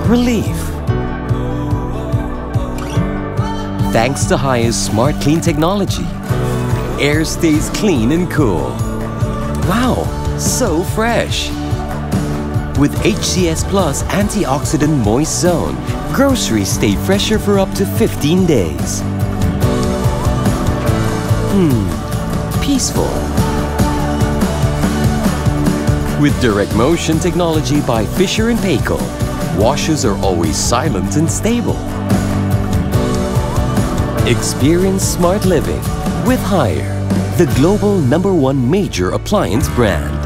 relief. Thanks to Haya's Smart Clean technology, air stays clean and cool. Wow, so fresh! With HCS Plus Antioxidant Moist Zone, groceries stay fresher for up to 15 days. Peaceful. With Direct Motion technology by Fisher & Paykel, washes are always silent and stable. Experience smart living with Haier, the global #1 major appliance brand.